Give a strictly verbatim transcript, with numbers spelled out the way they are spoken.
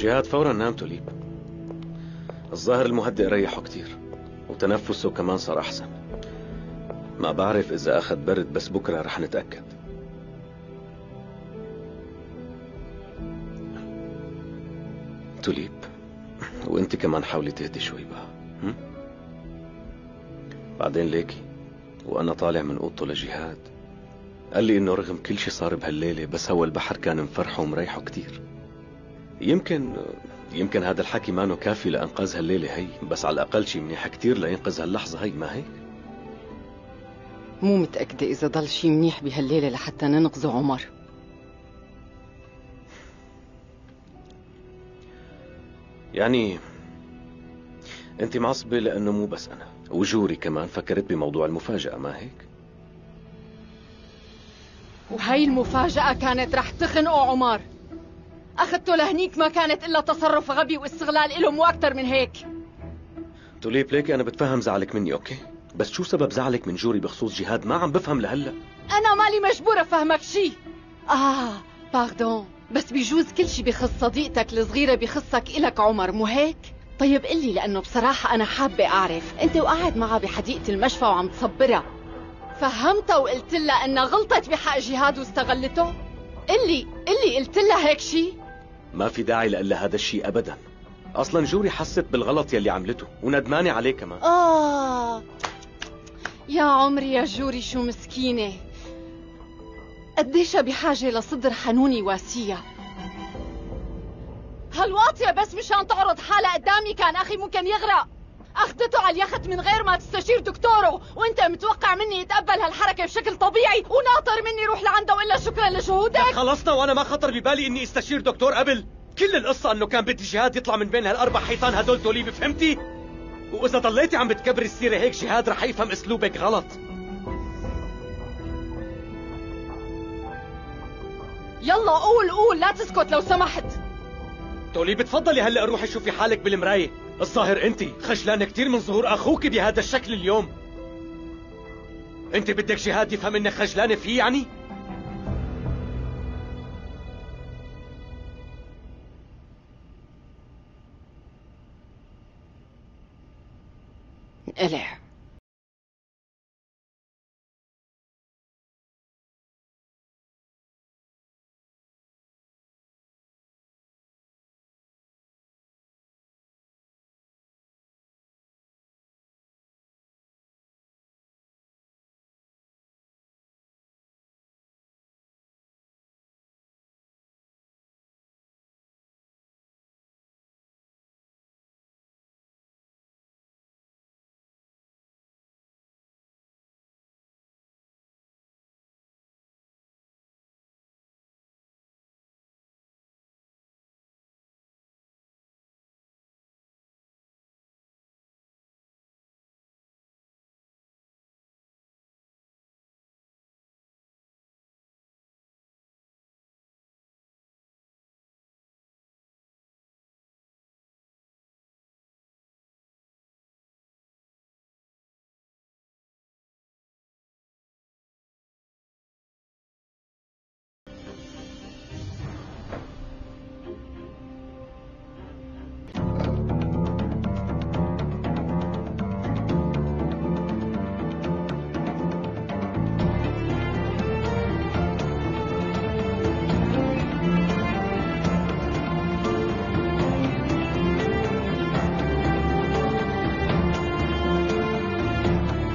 جهاد فورا نام توليب. الظاهر المهدئ ريحه كتير وتنفسه كمان صار أحسن. ما بعرف إذا أخذ برد، بس بكرة رح نتأكد. توليب، وانت كمان حاولي تهدي شوي بقى. هم؟ بعدين ليكي وأنا طالع من أوضته لجهاد قال لي إنه رغم كل شي صار بهالليلة بس هو البحر كان مفرحه ومريحه كتير. يمكن يمكن هذا الحكي مانو كافي لإنقاذ هالليلة هي، بس على الأقل شي منيح كتير لينقذ هاللحظة هي، ما هيك؟ مو متأكدة إذا ضل شي منيح بهالليلة لحتى ننقذه عمر. يعني انت معصبة لأنه مو بس أنا، وجوري كمان فكرت بموضوع المفاجأة، ما هيك؟ وهي المفاجأة كانت رح تخنقه عمر. أخذته لهنيك ما كانت إلا تصرف غبي واستغلال إله، مو أكتر من هيك. توليب ليكي أنا بتفهم زعلك مني أوكي، بس شو سبب زعلك من جوري بخصوص جهاد؟ ما عم بفهم لهلا. أنا مالي مجبورة أفهمك شي. آه باردون، بس بيجوز كل شي بخص صديقتك الصغيرة بخصك إلك عمر، مو هيك؟ طيب قلي، لأنه بصراحة أنا حابة أعرف، أنت وقاعد معها بحديقة المشفى وعم تصبرها فهمتها وقلت لها إنها غلطت بحق جهاد واستغلته؟ قلي قلي قلت لها هيك شي؟ ما في داعي لإلا هذا الشيء أبدا. أصلا جوري حست بالغلط يلي عملته وندمانة عليه كمان. آه يا عمري يا جوري، شو مسكينة، قديش بحاجة لصدر حنون يواسيها. هالواطية بس مشان تعرض حالها قدامي كان أخي ممكن يغرق. أخذته على اليخت من غير ما تستشير دكتوره، وأنت متوقع مني يتقبل هالحركة بشكل طبيعي وناطر مني روح لعنده وإلا شكرا لجهودك؟ خلصنا، وأنا ما خطر ببالي إني استشير دكتور قبل. كل القصة إنه كان بدي جهاد يطلع من بين هالأربع حيطان هدول توليب، فهمتي؟ وإذا ضليتي عم بتكبري السيرة هيك جهاد رح يفهم أسلوبك غلط. يلا قول قول، لا تسكت لو سمحت. توليب تفضلي هلأ روحي شوفي حالك بالمراية. الظاهر أنت خجلانة كتير من ظهور أخوك بهذا الشكل اليوم. أنت بدك جهاد يفهم إنك خجلانة فيه يعني؟ قلع